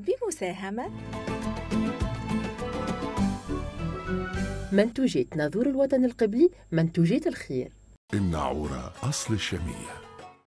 بمساهمة منتوجات ناظور الوطن القبلي، منتوجات الخير. الناعورة أصل الشامية.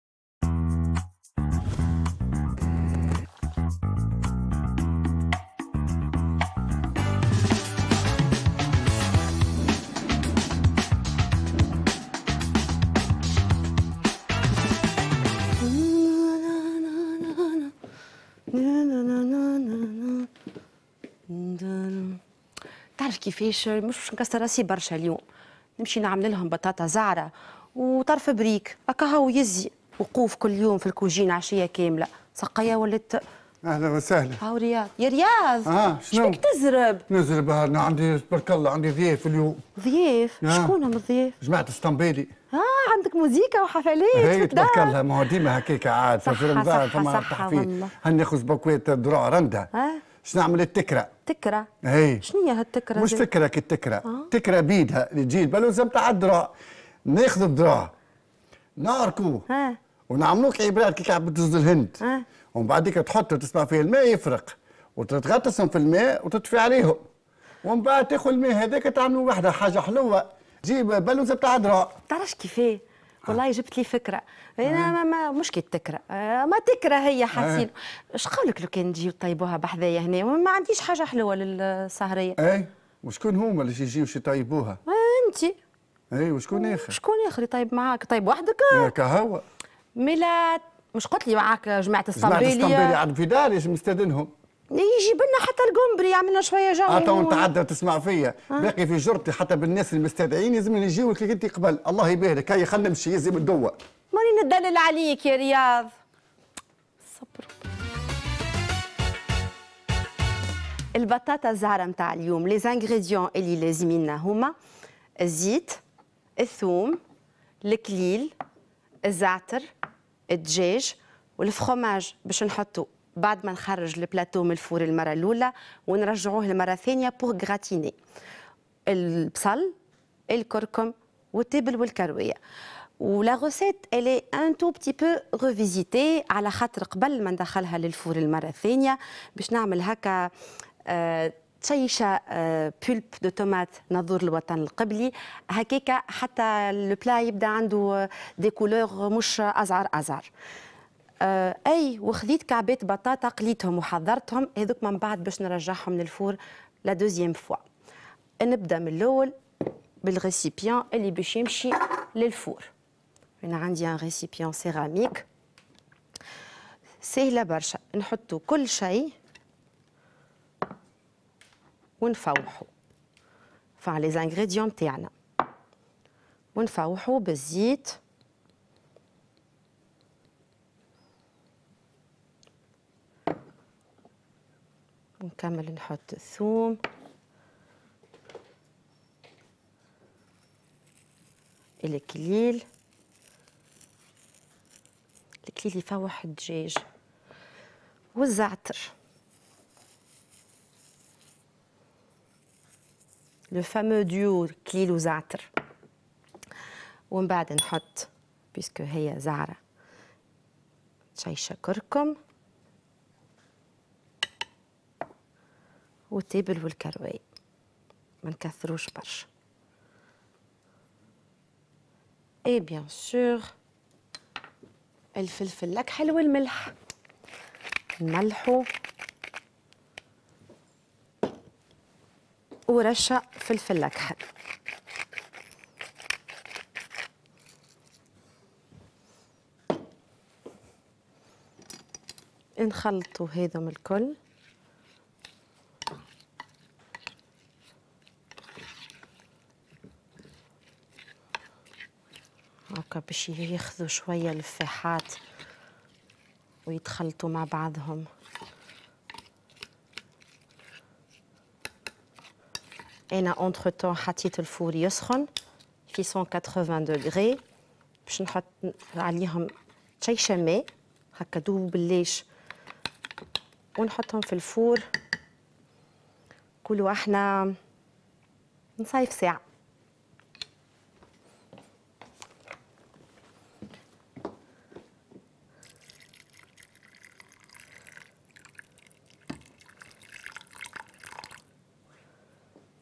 تعرف كيفاش مش نكسر راسي برشا اليوم، نمشي نعمل لهم بطاطا زعرة وطرف بريك هكا هو يزي وقوف كل يوم في الكوجين عشية كاملة. سقيا ولات. اهلا وسهلا. هاو رياض. يا رياض شنو بك تزرب؟ نزرب انا عندي تبارك الله عندي ضياف اليوم. ضياف؟ شكون هم الضياف؟ جماعة اسطنبولي. عندك موزيكا وحفلات هي تبارك الله، ما هو ديما هكاك عاد في رمضان فما تحفيل. هناخذ بكويت دروع رنده. شنو نعمل التكرة؟ تكرة؟ هي شنو هي هالتكرة؟ مش تكرة كالتكرة، تكرة بيدها اللي تجي البلوزة نتاع الدروع. ناخذ الدروع ناركوه ونعملوه كعبرات كي كعب بتزد الهند. ومن بعديك تحطه تسمع فيه الماء يفرق وتتغطسهم في الماء وتطفي عليهم، ومن بعد تاخذ الماء هذاك تعملوا وحده حاجه حلوه، تجيب بلوزه بتاع دراع. تعرفش كيفاه؟ والله جبت لي فكره. انا ما مش كي تكره، ما تكره هي حاسين. اش قولك لو كان تجيو طيبوها بحذايا هنا؟ ما عنديش حاجه حلوه للسهريه. اي وشكون هما اللي يجيو يطيبوها؟ انت. اي وشكون اخر؟ شكون اخر يطيب معاك؟ طيب وحدك؟ كهوة ميلاد مش قلت لي معاك جماعه اسطنبوليه؟ جماعه اسطنبوليه عاد في داري مستدنهم. يجيب لنا حتى القنبري يعملنا شويه جو. تو نتعدى تسمع فيا باقي في جرتي حتى بالناس المستدعين لازم يجيوك انت قبل. الله يبارك. هيا خلينا نمشي يزي من دوا. ماني ندلل عليك يا رياض. صبر. البطاطا الزهرة متاع اليوم لي زانغريديون اللي لازميننا هما الزيت، الثوم، الكليل، الزعتر، الدجاج والفخوماج باش نحطو بعد ما نخرج البلاتو من الفور المره الاولى ونرجعوه المره الثانيه بوغ غراتيني. البصل، الكركم والتبل والكرويه. ولا غوسيت الي ان تو بتي بو ريفيزيتي على خاطر قبل ما ندخلها للفور المره الثانيه باش نعمل هكا تشيشه بولب دو تومات ناظور الوطن القبلي هكاكا حتى البلا يبدا عنده دي كولور مش ازعر ازعر. اي وخذيت كعبات بطاطا قليتهم وحضرتهم هذوك من بعد باش نرجعهم للفور لا دوزيام فوا. نبدا من الاول بالريسيبيون اللي باش يمشي للفور. انا عندي ان ريسيبيون سيراميك سهله برشا. نحطوا كل شيء ونفوحوا فع لي زانغريديون تاعنا ونفوحوا بالزيت ونكمل نحط الثوم الكليل يفوح الدجاج والزعتر لو فامو ديو كليل وزعتر. ومن بعد نحط بيسكو هي زعرة تشيشة كركم والتبل والكروي ما نكثروش برشا. اي بيان سور الفلفل الاكحل والملح نملحو ورشه فلفل اكحل. نخلطوا هذم الكل هكا باش ياخذوا شويه الفاحات ويتخلطوا مع بعضهم. انا اونتر طون حطيت الفور يسخن في 180 دوغري باش نحط عليهم شيشه ماء هكا دوب بالليش ونحطهم في الفور. كلوا احنا نصيف ساعه.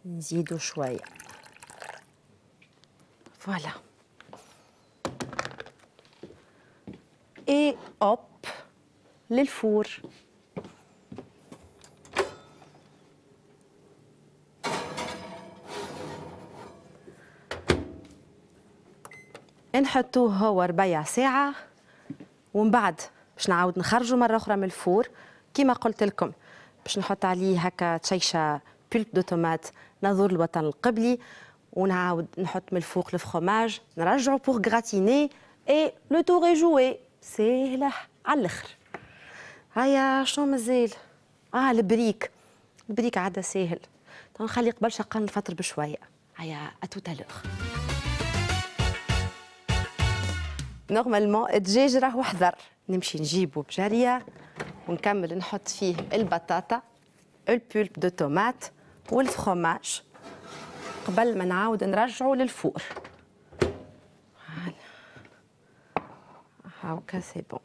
نزيدو شويه فوالا. اي اوب للفور. نحطوه هو ربيع ساعة، ومن بعد باش نعاود نخرجه مرة أخرى من الفور كيما قلت لكم، باش نحط عليه هكا تشيشة بولب دو تومات نظور الوطن القبلي، ونعاود نحط من الفوق الفخوماج، نرجعو بوغ غراتيني اي لو تور اي جوي. ساهلة على الاخر. هيا شنو مازال؟ البريك عاد ساهل. نخلي قبل شقان الفطر بشوية. هيا اتوتالوغ. نورمالمون الدجاج راهو حذر، نمشي نجيبو بجارية ونكمل نحط فيه البطاطا، البولب دو تومات والفخوماج قبل ما نعاود نرجعو للفور. هاكا سي بون.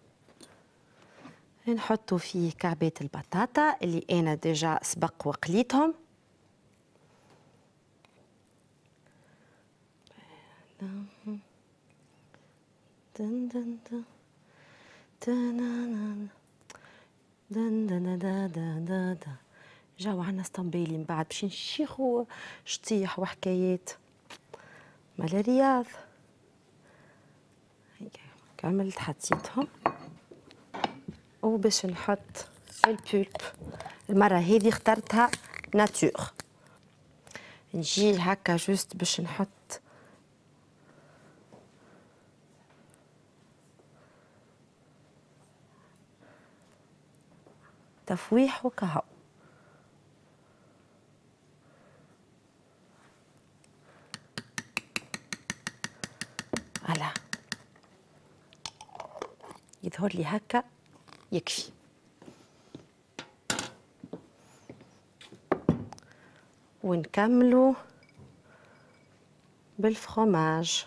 نحطو فيه كعبات البطاطا اللي انا ديجا سبق وقليتهم. دن دن دن دن دن دن دن دن. جاو عنا اسطنبيلي من بعد باش نشيخو شطيح وحكايات مال الرياض. كملت حطيتهم، وباش نحط البولب المرة هذه اخترتها ناتور. نجي هكا جوست باش نحط تفويح وكهو. فوالا يظهر لي هكا يكفي. ونكملو بالفخوماج.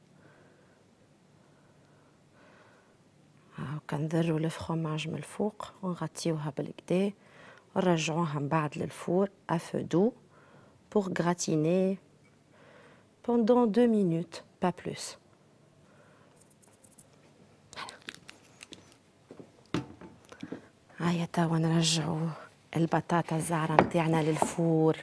كنذرو الفخوماج من الفوق ونغطيوها بالكدا ونرجعوها من بعد للفور à feu doux pour gratiner pendant 2 minutes pas plus. هيا توا نرجعو البطاطا الزعرة نتاعنا للفور.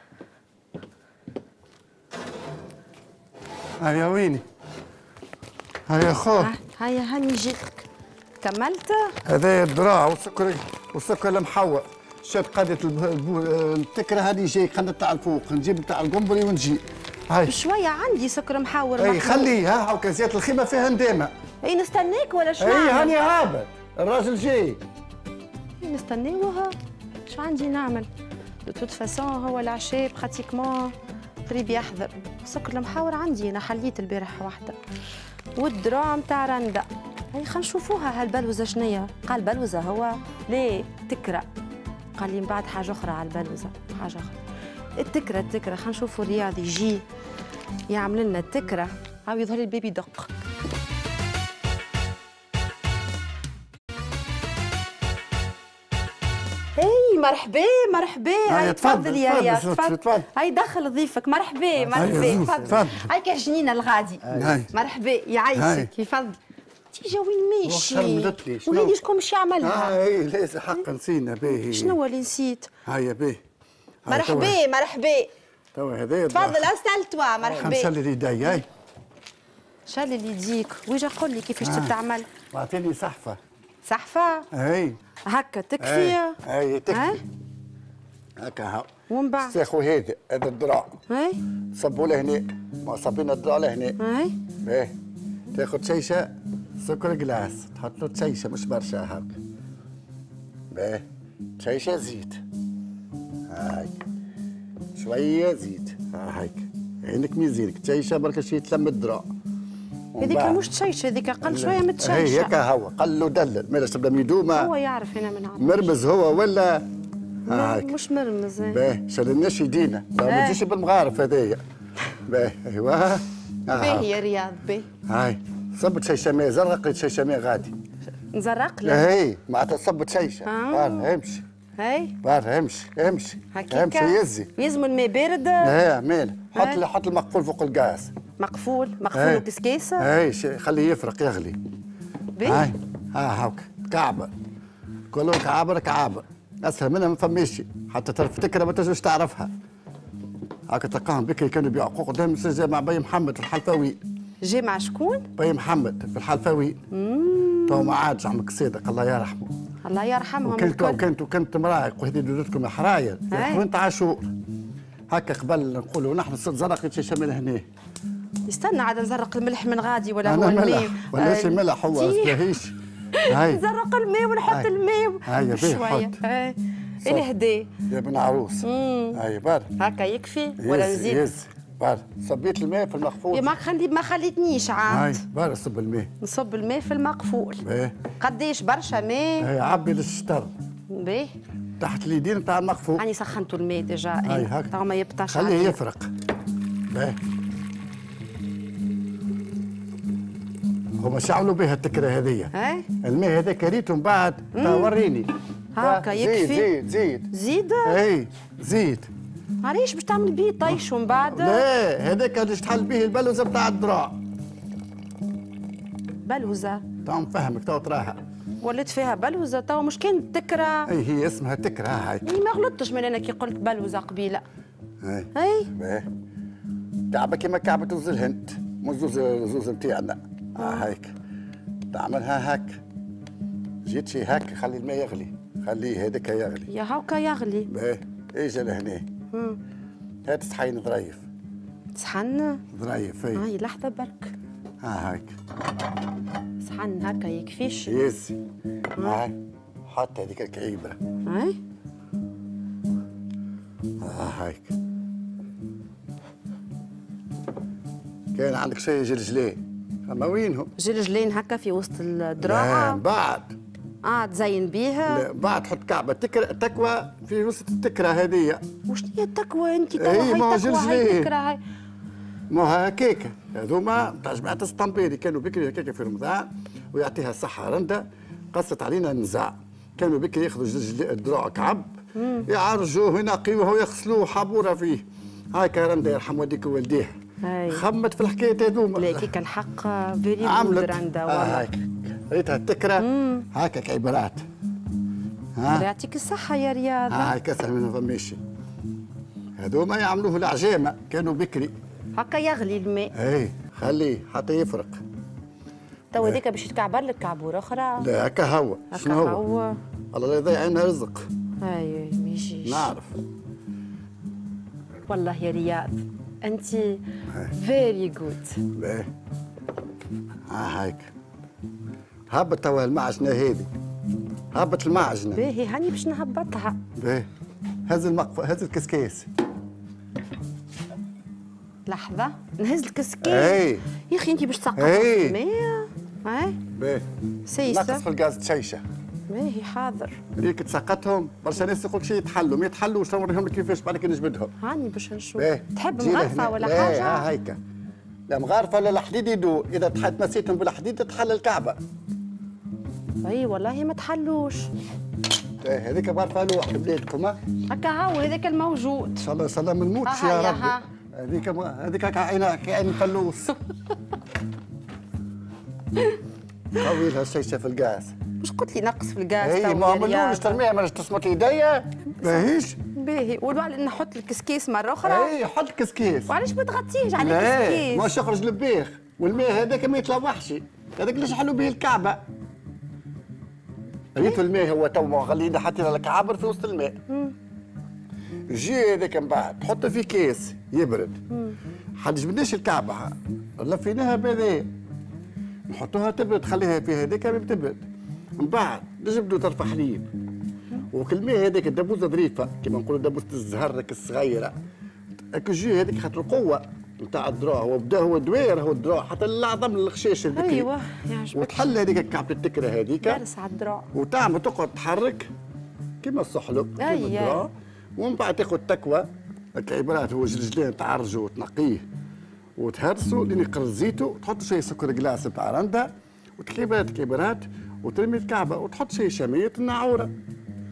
هيا ويني؟ هيا خو. هيا هاني جيتك. كملت؟ هذا الذراع والسكر المحوق. شاد قادة التكرة هذه جاي خلنا تاع الفوق، نجيب تاع القنبري ونجي. هاي بشوية عندي سكر محور. اي خليه هاكا زيت الخيمة فيها ندامة. اي نستناك ولا شنو؟ اي هاني هابط، الراجل جاي. نستناوها، شو عندي نعمل؟ دو توت فاسون هو العشاء براتيكمون قريب يحضر. السكر المحور عندي انا حليت البارح واحدة. والدراع متاع رندا. هاي خلينا نشوفوها هالبلوزة شنية؟ قال بلوزة هو؟ ليه تكرة. قال لي من بعد حاجة أخرى على البلوزة، حاجة أخرى. التكرة خلينا نشوفوا الرياض يجي يعمل لنا التكرة. هاو يظهر لي البيبي دق. هاي مرحبا. هاي تفضل يا رياض تفضل. هاي دخل ضيفك. مرحبا تفضل. هاي كجنينة الغادي. مرحبا يعيشك يفضل. تيجا وين ماشي؟ وهذه شكون باش يعملها؟ اي ليس حق نسينا باهي. شنو اللي نسيت؟ هيا باهي. مرحبا. توا هذايا تفضل استل توا. مرحبا. نشلي اليدي. هاي شلي يديك. ويجا قول لي كيفاش تعمل. اعطيني صحفة. صحفة؟ اي هكا تكفي؟ اي تكفي. هكا هاو. ومن بعد؟ ساخو هذا الذراع. اي صبوا لهنا، ما صابين الذراع لهنا. اي باهي. تاخذ شيشه سكر جلاس، تحط له شيشه مش برشا هاك. باهي. شيشه زيت. هاي. شويه زيت، هايك. عينك ميزينك، شيشه برك شي تلم الذراع. هذيك مش تشيشه، هذيك قل شويه من التشيشه. هي هكا هو، قل له دلل، مالاش تبدا ميدومه. هو يعرف هنا من عارف. مرمز هو ولا؟ هاك. مش مرمز. باهي، شلناش يدينا، ما تجيش بالمغارف هذايا. باهي، ايوا. باهي يا رياض باهي. هاي، صبت شيشه ماء زرقاء، شيشه ماء غادي. نزرق له؟ اي معناتها صبت شيشه. فوالا امشي. هاي برا امشي امشي هكاكا امشي يزي. يلزم الماء بارد. ايه مال حط المقفول فوق الغاز. مقفول وكسكاسه. اي خليه يفرق يغلي. هاي هاك كعبه كله كعبه اسهل منها ما فماش حتى تفتكرها ما تنجمش تعرفها. هاكا تلقاهم بكري كانوا يبيعوا قدام مسجل مع بي محمد في الحلفاوي. جاي مع شكون؟ بي محمد في الحلفاوي. تو ما عادش عمك الصادق الله يرحمه. الله يرحمهم وكنت مراهق وهذه دولتكم حراير وانت عاشور. هكا قبل نقولوا نحن ست زرق شمال هنا. يستنى عاد نزرق الملح من غادي ولا هو الماء؟ الماء ولا شي ملح هو اسبهيش. هاي نزرق الماء ونحط الماء هاي شويه. هاي الهدي يا ابن عروس. هاي بار هكا يكفي ولا نزيد؟ يز بار صبيت الماء في المقفول. ما خليتنيش عاد. هاي بار صب الماء. نصب الماء في المقفول. قديش برشا ماء؟ هاي عبي للشطر. باهي تحت اليدين نتاع المقفول. راني سخنتوا الماء ديجا. هاي هكا تو ما يبطاش خليه يفرق. باهي هما شعلوا بها التكره هذيا. الماء هذاك ريته من بعد وريني. هاكا يكفي. زيد اي زيد. علاش باش تعمل بيه طيش ومن بعد؟ لا هذاك باش تحل به البلوزه بتاع الذراع. بلوزه؟ تو نفهمك تو تراها. ولات فيها بلوزه تو مش كان تكره. اي هي اسمها تكره هاي. ما غلطتش من انا كي قلت بلوزه قبيله. اي كعبه كيما كعبه زوز الهند مش زوز نتاعنا. هيك تعملها هك جيت شي هك خلي الماء يغلي خليه هذاك يغلي. يا هاكا يغلي. باهي اجا لهنا. هات صحين ظريف. صحن ظريف اي. هاي لحظه برك. هيك صحن هكا يكفيش. يزي. هاي حط هذيك الكعيبره. هاي هيك كان عندك شيء جلجلين اما وينهم؟ جلجلين هكا في وسط الذراع. بعد تزين بيها؟ لا بعد تحط كعبه تكوى في وسط التكره هذيا. وش هي التكوى انت؟ اي ما هو جلجلين. هاي ما هكاك هذوما تاع جماعه السطنبيري كانوا بكري هكاك في رمضان ويعطيها الصحه رنده قصت علينا النزاع. كانوا بكري ياخذوا الذراع كعب يعرجوه وينقيوه ويغسلوه حبوره فيه. هاكا رنده يرحم والديك ووالديه. خمت في الحكايه هذوما. لكيك الحق فيري جود رندا. هاك ريتها التكره هاكا كعبارات. يعطيك الصحه يا رياض. هاي كسر منها فماشي. هذوما يعملوه العجامه كانوا بكري. هكا يغلي الماء. اي خليه حتى يفرق. تو هذيك باش تكعبر لك كعبوره اخرى. لا هكا هو. شنو هو؟ الله لا يضيع عنا رزق. اي ما يجيش. نعرف. والله يا رياض انت فيري جود. باهي هيك هبط توا المعجنه هذه. هبط المعجنه. باهي هاني باش نهبطها. باهي هز هز الكسكاس. لحظة نهز الكسكاس. اي يا اخي انت باش تسقطها في الماء. اي باهي سيسة نقص في الغاز تشيشه. باهي حاضر. هذيك تسقطهم برشا ناس يقول لك شي يتحلوا ما يتحلوش نوريهم لك كيفاش بعد كي نجبدهم. هاني باش نشوف. تحب مغرفة ولا حاجة؟ ها هيك لا مغرفة لا الحديد يدور. إذا مسيتهم بالحديد تحل الكعبة. اي والله ما تحلوش. هذيك مغرفة لوح بلادكم. هكا هو هذاك الموجود. ان شاء الله ما نموتش يا ربي. هذيك كعين فلوس. قوي لها الشيشه في الغاز. مش قلت لي نقص في الغاز؟ اي ما عملوش ترميها ما تصمت ايديا. باهيش. باهي والبعد نحط الكسكيس مره اخرى. اي حط الكسكيس. وعلاش ما تغطيهش على الكسكيس؟ ما يخرج لبيخ والماء هذاك ما يتلوحش. هذاك اللي شحلوا به الكعبه. ريتو الماء هو تو غلينا حطينا الكعابر في وسط الماء. جي هذاك من بعد تحطه في كيس يبرد. حنجبدناش الكعبه لفيناها بهذا نحطوها تبرد خليها في هذاك تبرد. من بعد نجبدوا طرف حليب وكل الماء هذاك الدبوزه ظريفه كما نقولوا دبوزه الزهر الصغيره. الجي هذيك خاطر القوه نتاع الذراع هو بدا هو دوير هو الذراع حتى العظم الخشاش البكري. ايوه يعجبك. وتحل هذيك كعبه التكره هذيك دارس على الذراع وتعمل تقعد تحرك كما الصحلب كما الذراع. ومن بعد تاخذ تكوى الكعبرات هو جلجلين تعرجه وتنقيه وتهرسه لين يقرز زيته وتحط شويه سكر جلاس بتاع رندا وتكعبات وترمي الكعبه وتحط شويه شميه الناعوره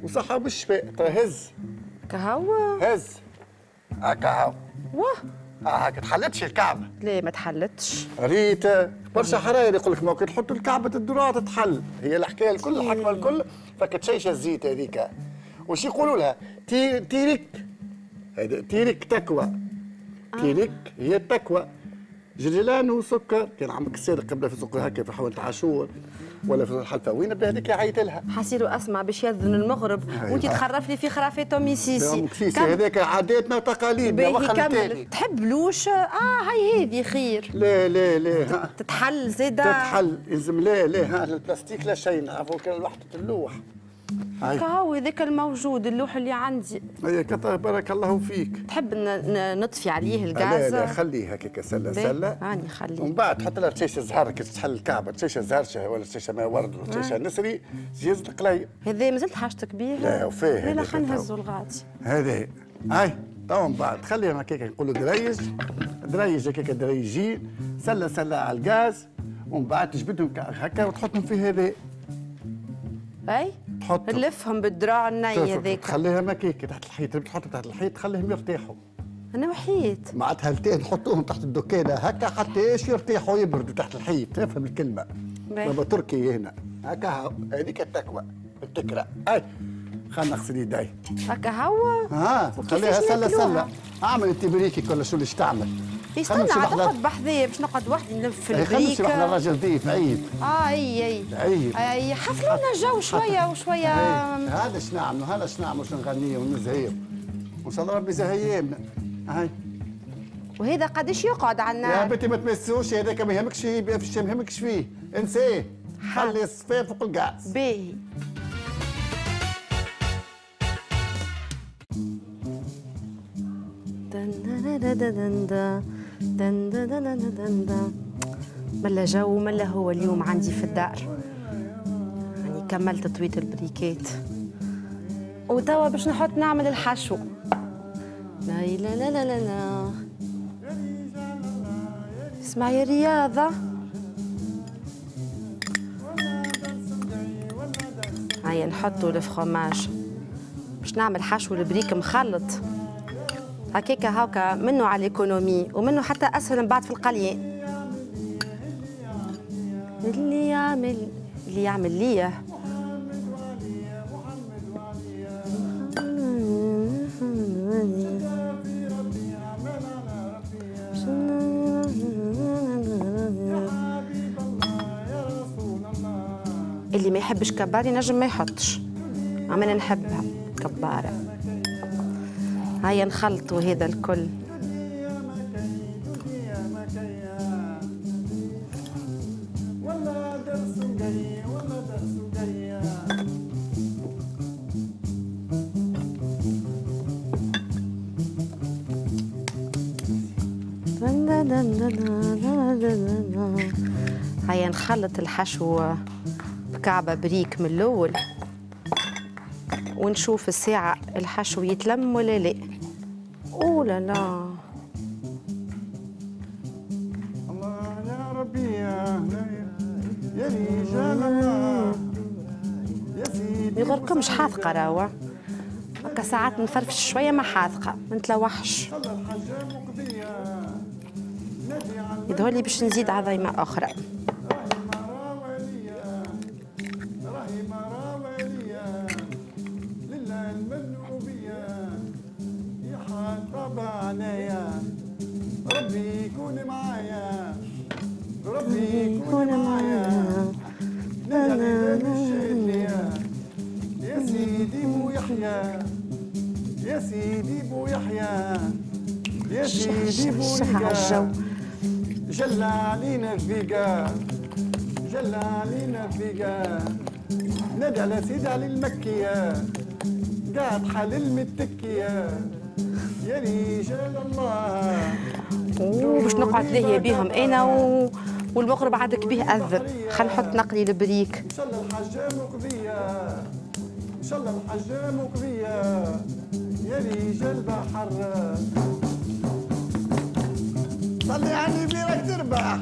وصحة بالشفاء. هز كهو هز هكا هاو. واه هاكا تحلتش الكعبة. ليه ما تحلتش؟ ريت برشا حراير يقول لك ما كي تحطوا الكعبة الذرة تتحل. هي الحكاية الكل الحكمة الكل فكتشيش الزيت هذيك. وش يقولوا لها؟ تيرك. هذا تيرك تكوى. تيرك هي التكوى. جرجلان وسكر. كان عمك السادة قبل في سوق هكا في حوالي عاشور ولا في الحلفاوين بدا هذيك يعيط لها. حسيلو اسمع باش يذن المغرب وانت تخرف لي في خرافات امي سيسي. هذاك عاداتنا وتقاليدنا وخلتالي. تحب لوش؟ هاي هذه خير. لا لا لا تتحل زيدا. تتحل يلزم. لا لا البلاستيك لا شيء نعرفوا كان وحدة اللوح. كهو هذاك الموجود اللوح اللي عندي. اي كثر بارك الله فيك. تحب نطفي عليه الغاز؟ لا خليه هكاك سله سله. هاني خليه. ومن بعد تحط لها رشاشه زهر كي تحل الكعبه، رشاشه زهرشه ولا رشاشه ماء ورد ولا رشاشه نسري زيز القليل. هذا مازلت حاجتك به؟ لا وفيه. لا خلينا نهزوا الغادي. هذه هاي تو من بعد خليهم هكاك نقولوا دريج دريج هكاك دريجين سله سله على الغاز ومن بعد تجبدهم هكا وتحطهم في هذا. اي تحط نلفهم بالذراع الني هذيك. تخليها مكيكه تحت الحيط. تحط تحت الحيط تخليهم يرتاحوا. انا وحيد معناتها هالتين نحطوهم تحت الدكانه هكا حتى ايش يرتاحوا يبردوا تحت الحيط. تفهم الكلمه؟ بابا تركي هنا هكا. هذيك التكوى التكره. اي خلينا نغسل يدي هكا هوا. خليها سله سله. اعمل انت بريكي كل شو اللي تعمل. استنى نقعد بحذايا باش نقعد وحدي نلف في البريك. خلينا نمشي احنا الراجل ضيف عيد. اي عيد حفلوا لنا الجو شويه وشويه. هذا اش نعملوا هذا اش نعملوا شو نغنيوا ونزهيوا وان شاء الله ربي يزهيمنا. هاي وهذا قداش يقعد على النار؟ يا بنتي ما تمسوش هذاك ما يهمكش فيه ما يهمكش فيه انساه. خلي الصفيف فوق القاعس. باهي. ملا جو ملا هو اليوم عندي في الدار. يعني كملت تطويت البريكات وتوا باش نعمل الحشو. لا لا لا لا لا اسمعي رياضة. هيا نحطوا الفخوماج باش نعمل حشو البريك مخلط هكاكا هاكا منه على الايكونومي ومنه حتى اسهل من بعد في القليان. اللي يعمل ليه اللي ما يحبش كبار ينجم ما يحطش. انا نحبها كباره. هيا نخلطوا هذا الكل. هيا نخلط الحشو بكعبة بريك من الأول ونشوف الساعة الحشو يتلم ولا لا. أوه لا لا الله يا ربي يا رجال الله يا سيدي. يغركمش حاذقة راهو هكا ساعات نفرفش شوية ما حاذقة ما نتلوحش. يظهر لي باش نزيد عظيمة أخرى. ربي يكون معايا ربي يكون معايا. يا سيدي بو يحيى يا سيدي بو يحيى يا سيدي بو يحيى. جل علينا الفيقا جل علينا الفيقا. نادى على سيدي علي المكية قاعد حال المتكية يا رجال الله. باش نقعد لهيا بيهم انا والمغرب عادك به اذن. خل نحط نقلي البريك. ان شاء الله الحجام وقضيه ان شاء الله الحجام وقضيه يا رجال بحر. صلي على بيرك تربح.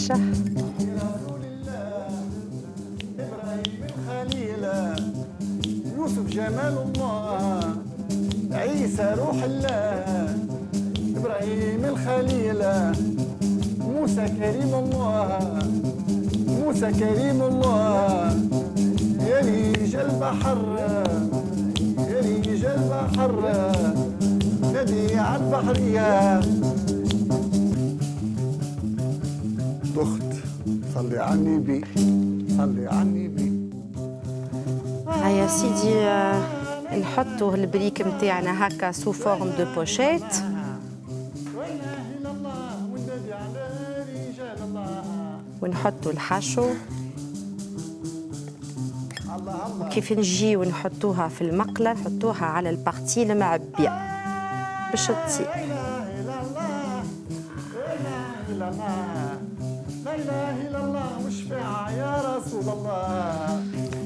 برشا. إبراهيم الخليل، يوسف جمال الله، عيسى روح الله، إبراهيم الخليل، موسى كريم الله، موسى كريم الله، يا ريج البحر، يا ريج البحر، نادي على البحرية. ضخت صلي على النبي، صلي على النبي. هيا سيدي نحطوا البريك نتاعنا هكا سو فورم دو بوشيت. ونحطوا الحشو وكيف نجيو نحطوها في المقلة، نحطوها على البارتي المعبية باش تطيب. لا اله الا الله وشفاعة يا رسول الله.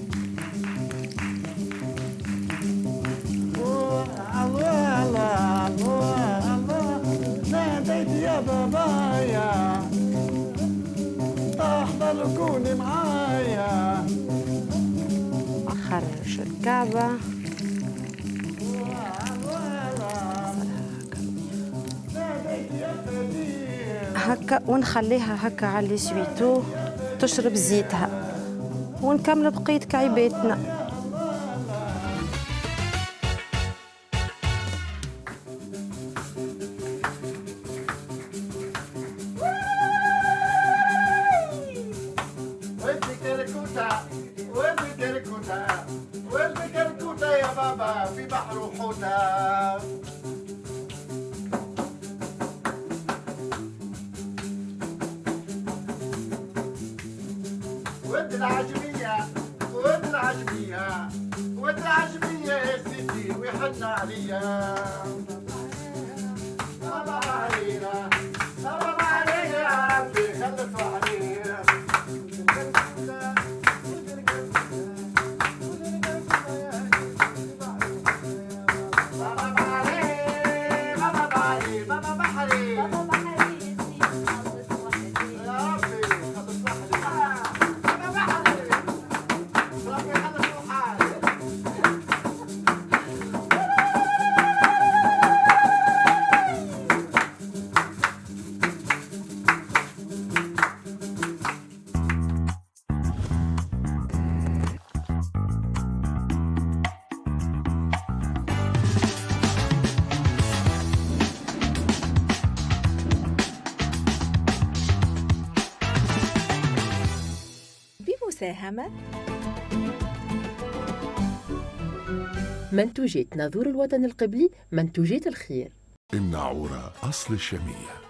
الله الله الله الله، ناديت يا بابايا تحضر كوني معايا. خرج الكعبة هكا ونخليها هكا على السويتو تشرب زيتها، ونكمل بقية كعيباتنا. والبكركوتة يا بابا في بحر وحوتة. ود العجمية، ود العجمية، ود العجمية يا سيدي ويحن عليا. بابا علينا، بابا علينا يا ربي خلف علينا. بمساهمة منتوجات ناظور الوطن القبلي، منتوجات الخير. الناعورة أصل الشامية.